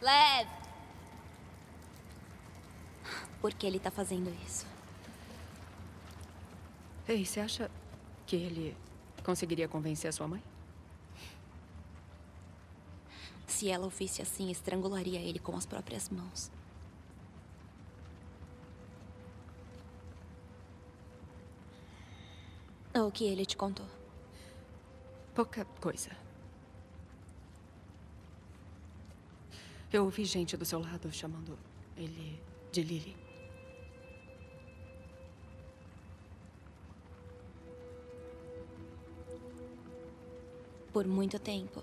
Lev! Por que ele tá fazendo isso? Ei, você acha que ele conseguiria convencer a sua mãe? Se ela o visse assim, estrangularia ele com as próprias mãos. O que ele te contou? Pouca coisa. Eu ouvi gente do seu lado chamando ele de Lily. Por muito tempo,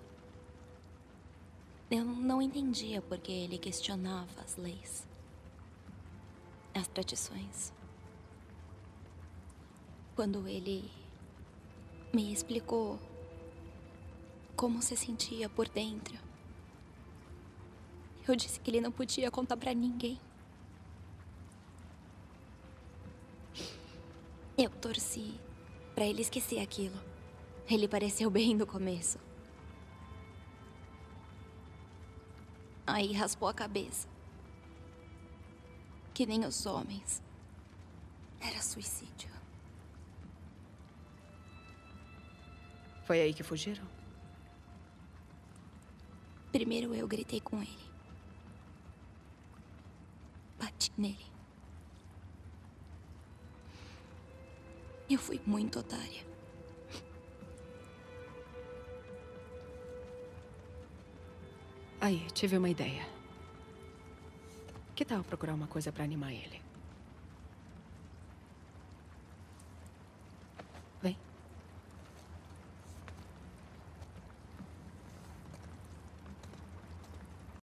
eu não entendia por que ele questionava as leis, as tradições. Quando ele me explicou como se sentia por dentro, eu disse que ele não podia contar pra ninguém. Eu torci pra ele esquecer aquilo. Ele pareceu bem no começo. Aí raspou a cabeça. Que nem os homens. Era suicídio. Foi aí que fugiram? Primeiro eu gritei com ele. Bati nele. Eu fui muito otária. Aí, tive uma ideia. Que tal procurar uma coisa pra animar ele?